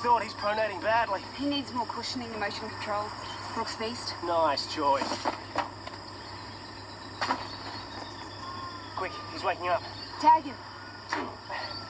thought. He's pronating badly. He needs more cushioning and motion control. Brooks Feast. Nice, Joy. Quick, he's waking up. Tag him.